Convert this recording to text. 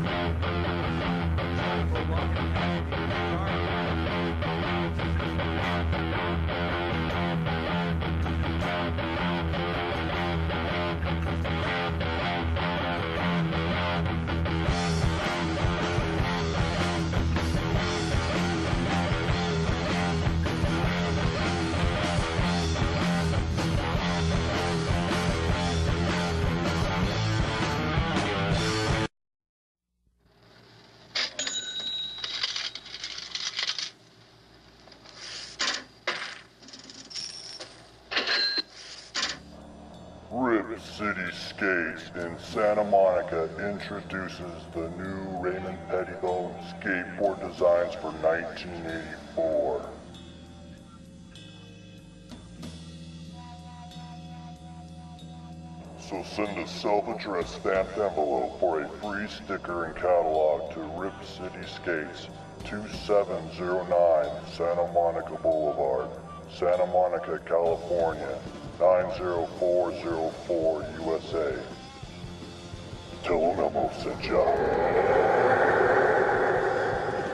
Rip City Skates in Santa Monica introduces the new Raymond Pettibon skateboard designs for 1984. So send a self-addressed stamped envelope for a free sticker and catalog to Rip City Skates, 2709 Santa Monica Boulevard, Santa Monica, California, 90404 USA. Tell them Elmo sent ya.